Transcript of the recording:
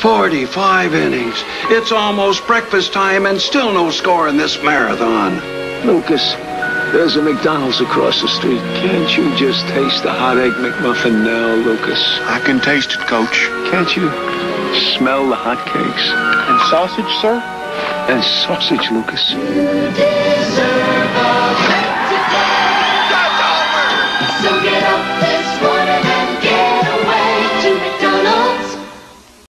45 innings. It's almost breakfast time and still no score in this marathon. Lucas, there's a McDonald's across the street. Can't you just taste the hot egg McMuffin now, Lucas? I can taste it, Coach. Can't you smell the hot cakes? And sausage, sir? And sausage, Lucas. You deserve a